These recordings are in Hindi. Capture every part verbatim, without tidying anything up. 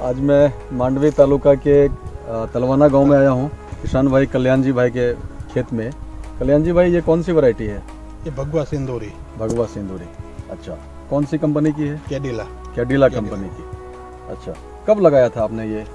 आज मैं मांडवी तालुका के तलवाना गांव में आया हूं, किसान भाई कल्याण जी भाई के खेत में। कल्याण जी भाई, ये कौन सी वैरायटी है? ये भगवा सिंदूरी। भगवा सिंदूरी, अच्छा। कौन सी कंपनी की है? कैडिला। कैडिला कंपनी की, अच्छा। कब लगाया था आपने ये?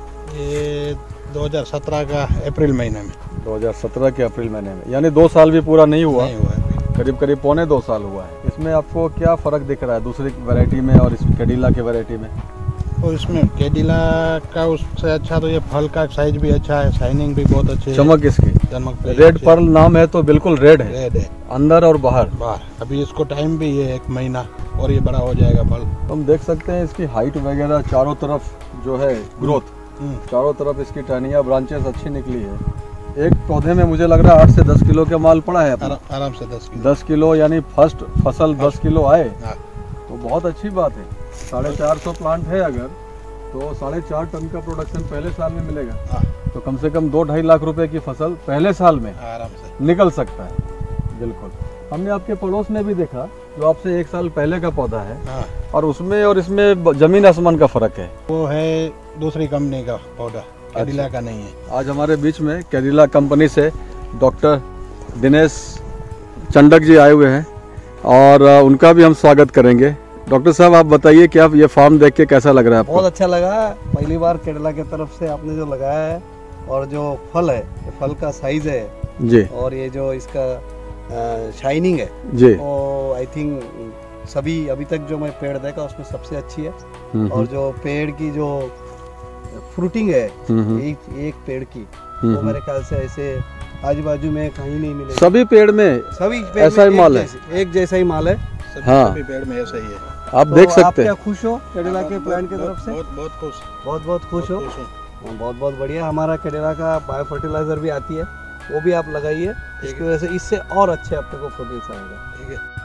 ये दो हज़ार सत्रह का अप्रैल महीने में। दो हज़ार सत्रह के अप्रैल महीने में, यानी दो साल भी पूरा नहीं हुआ, नहीं हुआ, करीब करीब पौने दो साल हुआ है। इसमें आपको क्या फ़र्क दिख रहा है दूसरी वैरायटी में और इस कैडिला के वैरायटी में? और इसमें कैडिला का उससे अच्छा तो ये फल का साइज भी अच्छा है, शाइनिंग भी बहुत अच्छी है, चमक इसकी, चमक रेड पर्ल नाम है तो बिल्कुल रेड है, रेड है अंदर और बाहर। बाहर अभी इसको टाइम भी है एक महीना और ये बड़ा हो जाएगा फल। हम देख सकते हैं इसकी हाइट वगैरह, चारों तरफ जो है ग्रोथ, चारों तरफ इसकी टहनियाँ ब्रांचेस अच्छी निकली है। एक पौधे में मुझे लग रहा है आठ से दस किलो का माल पड़ा है अपना। आराम से दस किलो दस किलो यानी फर्स्ट फसल दस किलो आए हाँ। तो बहुत अच्छी बात है। साढ़े चार सौ प्लांट है अगर, तो साढ़े चार टन का प्रोडक्शन पहले साल में मिलेगा, हाँ। तो कम से कम दो ढाई लाख रुपए की फसल पहले साल में आराम से निकल सकता है। बिल्कुल। हमने आपके पड़ोस में भी देखा जो आपसे एक साल पहले का पौधा है, हाँ। और उसमें और इसमें जमीन आसमान का फर्क है। वो है दूसरी कंपनी का पौधा, कैडिला का नहीं है। आज हमारे बीच में कैडिला कंपनी से डॉक्टर दिनेश चंडक जी आए हुए हैं और उनका भी हम स्वागत करेंगे। डॉक्टर साहब, आप बताइए कि आप ये फार्म देख के कैसा लग रहा है आपको? बहुत अच्छा लगा, पहली बार कैडिला की तरफ से आपने जो लगाया है, और जो फल है, ये फल का साइज है जी, और ये जो इसका शाइनिंग है जी, वो आई थिंक सभी अभी तक जो मैं पेड़ देखा उसमें सबसे अच्छी है। और जो पेड़ की जो फ्रूटिंग है एक एक पेड़ की, वो मेरे ख्याल से ऐसे आजू बाजू में कहीं नहीं मिलेगी। सभी पेड़ में सभी पेड़ ऐसा ही माल है, एक जैसा ही माल है। हाँ, सभी पेड़ में ऐसा ही है। आप तो देख सकते हैं। आप क्या खुश हो कैडिला के प्लांट की तरफ से? बहुत बहुत खुश, बहुत बहुत खुश हो। बहुत बहुत बढ़िया। हमारा कैडिला का बायो फर्टिलाइजर भी आती है, वो भी आप लगाइए, इसकी वजह से इससे और अच्छे आपको प्रोटीन्स आएगा। ठीक है।